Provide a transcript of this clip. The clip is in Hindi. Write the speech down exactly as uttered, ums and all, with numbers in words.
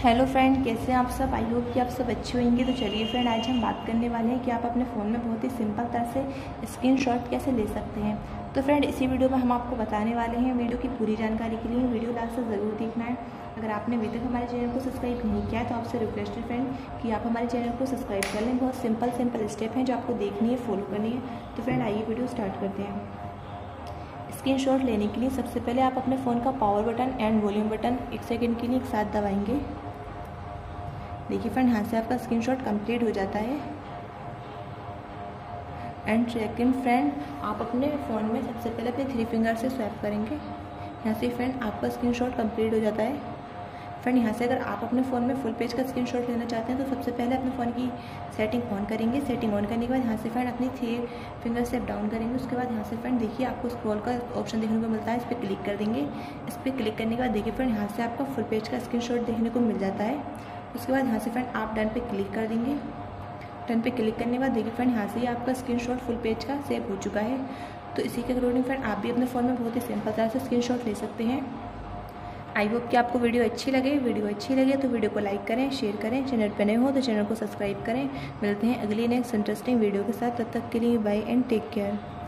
हेलो फ्रेंड, कैसे हैं आप सब। आई होप कि आप सब अच्छे होंगे। तो चलिए फ्रेंड, आज हम बात करने वाले हैं कि आप अपने फ़ोन में बहुत ही सिंपल तरह से स्क्रीनशॉट कैसे ले सकते हैं। तो फ्रेंड, इसी वीडियो में हम आपको बताने वाले हैं। वीडियो की पूरी जानकारी के लिए वीडियो लास्ट तक ज़रूर देखना है। अगर आपने अभी तक हमारे चैनल को सब्सक्राइब नहीं किया है तो आपसे रिक्वेस्ट है फ्रेंड कि आप हमारे चैनल को सब्सक्राइब कर लें। बहुत सिंपल सिंपल स्टेप हैं जो आपको देखनी है, फॉलो करनी है। तो फ्रेंड, आइए वीडियो स्टार्ट करते हैं। स्क्रीनशॉट लेने के लिए सबसे पहले आप अपने फ़ोन का power button and volume button एक सेकंड के लिए एक साथ दबाएंगे। देखिए फ्रेंड, यहाँ से आपका स्क्रीनशॉट कंप्लीट हो जाता है। एंड सेकंड फ्रेंड, आप अपने फ़ोन में सबसे पहले अपने थ्री फिंगर से स्वैप करेंगे। यहाँ से फ्रेंड आपका स्क्रीनशॉट कंप्लीट हो जाता है। फ्रेंड, यहाँ से अगर आप अपने फ़ोन में फुल पेज का स्क्रीनशॉट लेना चाहते हैं तो सबसे पहले अपने फ़ोन की सेटिंग ऑन करेंगे। सेटिंग ऑन करने के बाद यहाँ से फ्रेंड अपनी थ्री फिंगर से डाउन करेंगे। उसके बाद यहाँ से फ्रेंड देखिए आपको स्क्रॉल का ऑप्शन देखने को मिलता है, इस पर क्लिक कर देंगे। इस पर क्लिक करने के बाद देखिए फ्रेंड यहाँ से आपका फुल पेज का स्क्रीनशॉट देखने को मिल जाता है। उसके बाद यहाँ से फ्रेंड आप डन पे क्लिक कर देंगे। डन पे क्लिक करने के बाद देखिए फ्रेंड यहाँ से ही आपका स्क्रीनशॉट फुल पेज का सेव हो चुका है। तो इसी के अकॉर्डिंग फ्रेंड आप भी अपने फ़ोन में बहुत ही सिंपल तरह से स्क्रीनशॉट ले सकते हैं। आई होप कि आपको वीडियो अच्छी लगे। वीडियो अच्छी लगे तो वीडियो को लाइक करें, शेयर करें। चैनल पर नए हो तो चैनल को सब्सक्राइब करें। मिलते हैं अगली नेक्स्ट इंटरेस्टिंग वीडियो के साथ। तब तक के लिए बाय एंड टेक केयर।